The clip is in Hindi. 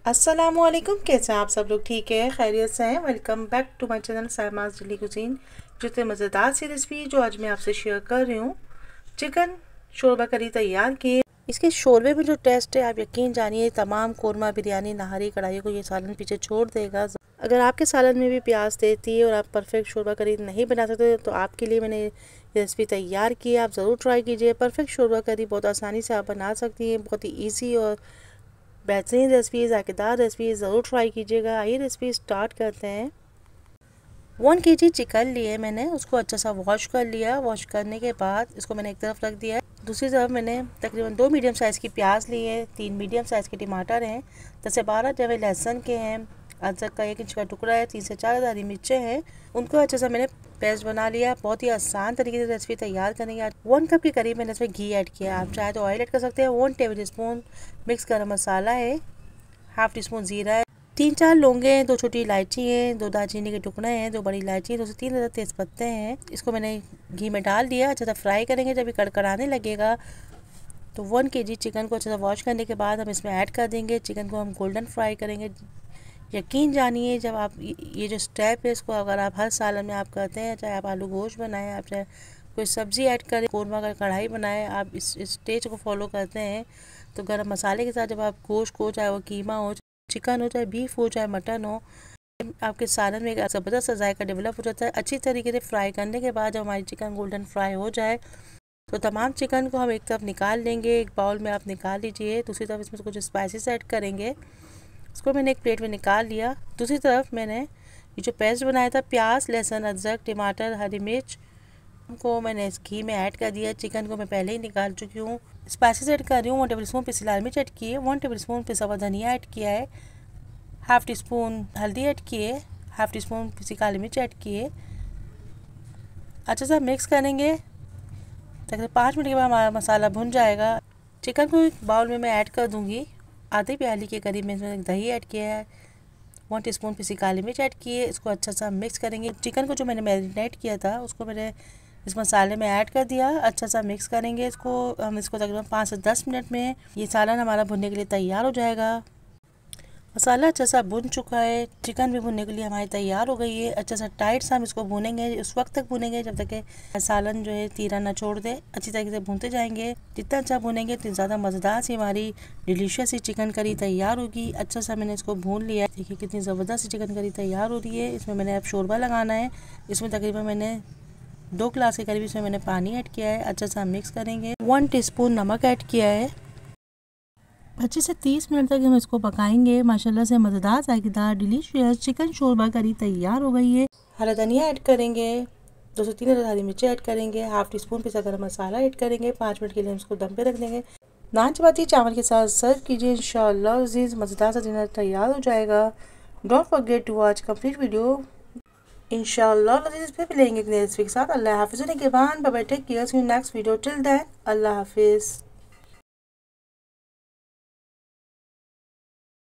अस्सलामुअलैकुम, कैसे हैं आप सब लोग? ठीक है, खैरियत से हैं। Welcome back to my channel Saima's daily cuisine. जितने मज़ेदार सी रेसिपी जो आज मैं आपसे शेयर कर रही हूँ, चिकन शोरबा करी तैयार किए। इसके शोरबे में जो टेस्ट है, आप यकीन जानिए, तमाम कोरमा, बिरयानी, नहारी, कढ़ाई को ये सालन पीछे छोड़ देगा। अगर आपके सालन में भी प्याज देती है और आप परफेक्ट शोरबा करी नहीं बना सकते तो आपके लिए मैंने रेसिपी तैयार की है। आप ज़रूर ट्राई कीजिए। परफेक्ट शोरबा करी बहुत आसानी से आप बना सकती हैं। बहुत ही ईजी और बेहतरीन रेसिपी, ज़ायकेदार रेसिपी, ज़रूर ट्राई कीजिएगा। आइए रेसिपी स्टार्ट करते हैं। 1 kg चिकन लिए मैंने, उसको अच्छा सा वॉश कर लिया। वॉश करने के बाद इसको मैंने एक तरफ रख दिया है। दूसरी तरफ मैंने तकरीबन 2 मीडियम साइज़ की प्याज ली है, 3 मीडियम साइज़ के टमाटर हैं, 10 से 12 जवे लहसुन के हैं, अदरक का 1 इंच का टुकड़ा है, 3 से 4 हरी मिर्चें हैं। उनको अच्छा सा मैंने पेस्ट बना लिया। बहुत ही आसान तरीके से रेसिपी तैयार करेंगे। 1 कप के करीब मैंने इसमें घी ऐड किया। आप चाहे तो ऑयल ऐड कर सकते हैं। 1 टेबल स्पून मिक्स गरम मसाला है, हाफ टी स्पून ज़ीरा है, 3-4 लौंगे हैं, 2 छोटी इलायची हैं, 2 दालचीनी के टुकड़े हैं, 2 बड़ी इलायची, 2 से 3 ज़्यादा तेज़ पत्ते हैं। इसको मैंने घी में डाल दिया। अच्छा सा फ्राई करेंगे। जब ये कड़कड़ाने लगेगा तो 1 kg चिकन को अच्छा सा वॉश करने के बाद हम इसमें ऐड कर देंगे। चिकन को हम गोल्डन फ्राई करेंगे। यकीन जानिए, जब आप ये जो स्टेप है, इसको अगर आप हर सालन में आप करते हैं, चाहे आप आलू गोश्त बनाएं, आप चाहे कोई सब्ज़ी ऐड करें, कोरमा का कढ़ाई बनाएं, आप इस स्टेज को फॉलो करते हैं तो गरम मसाले के साथ जब आप गोश्त को, चाहे वो कीमा हो, चिकन हो, चाहे बीफ हो, चाहे मटन हो, आपके सालन में एक ज़बरदस्त सा जायका डेवलप हो जाता है। अच्छी तरीके से फ्राई करने के बाद जब हमारी चिकन गोल्डन फ्राई हो जाए तो तमाम चिकन को हम एक तरफ निकाल लेंगे। एक बाउल में आप निकाल लीजिए। दूसरी तरफ इसमें कुछ स्पाइसेस ऐड करेंगे। इसको मैंने एक प्लेट में निकाल लिया। दूसरी तरफ मैंने ये जो पेस्ट बनाया था, प्याज, लहसुन, अदरक, टमाटर, हरी मिर्च को मैंने इस घी में ऐड कर दिया। चिकन को मैं पहले ही निकाल चुकी हूँ। स्पाइसेस ऐड कर रही हूँ। 1 टेबल स्पून पिसी लाल मिर्च ऐड की है, 1 टेबल स्पून पिसा हुआ धनिया ऐड किया है, हाफ टी स्पून हल्दी ऐड किए, हाफ टी स्पून पिसी काली मिर्च ऐड किए। अच्छा सा मिक्स करेंगे। तकरीबन 5 मिनट के बाद हमारा मसाला भुन जाएगा। चिकन को एक बाउल में मैं ऐड कर दूँगी। आधी प्याली के करीब में इसमें दही ऐड किया है, 1 टीस्पून पिसी काली मिर्च ऐड किए। इसको अच्छा सा मिक्स करेंगे। चिकन को जो मैंने मैरिनेट किया था उसको मैंने इस मसाले में ऐड कर दिया। अच्छा सा मिक्स करेंगे इसको। हम इसको तकरीबन 5 से 10 मिनट में ये सालन हमारा भुनने के लिए तैयार हो जाएगा। मसाला अच्छा सा भुन चुका है। चिकन भी भुनने के लिए हमारी तैयार हो गई है। अच्छा सा टाइट सा हम इसको भुनेंगे। उस वक्त तक भुनेंगे जब तक कि सालन जो है तीरा ना छोड़ दे। अच्छी तरीके से भूनते जाएंगे। जितना अच्छा भुनेंगे उतनी ज़्यादा मज़ेदार सी हमारी डिलीशियस सी चिकन करी तैयार होगी। अच्छा सा मैंने इसको भून लिया। देखिए कितनी ज़बरदस्त सी चिकन करी तैयार हो रही है। इसमें मैंने अब शोरबा लगाना है। इसमें तकरीबन मैंने 2 गिलास के करीब इसमें मैंने पानी ऐड किया है। अच्छा सा मिक्स करेंगे। 1 टीस्पून नमक ऐड किया है। अच्छे से 30 मिनट तक हम इसको पकाएंगे। माशाल्लाह से मज़ेदार, जायकेदार, डिलीशियस चिकन शोरबा करी तैयार हो गई है। हरा धनिया ऐड करेंगे, 2 से 3 हरी मिर्ची ऐड करेंगे, हाफ टी स्पून पिसा गरम मसाला ऐड करेंगे। 5 मिनट के लिए हम इसको दम पे रख देंगे। नान चपाती चावल के साथ सर्व कीजिए। इंशाअल्लाह अज़ीज़ मज़ेदार सा डिनर तैयार हो जाएगा। Don't forget to watch complete video. इंशाअल्लाह अज़ीज़ फिर मिलेंगे एक नई रेसिपी के साथ। अल्लाह हाफ़िज़। के बाद bye bye, take care, see you next video. Till then अल्लाह हाफ़िज़।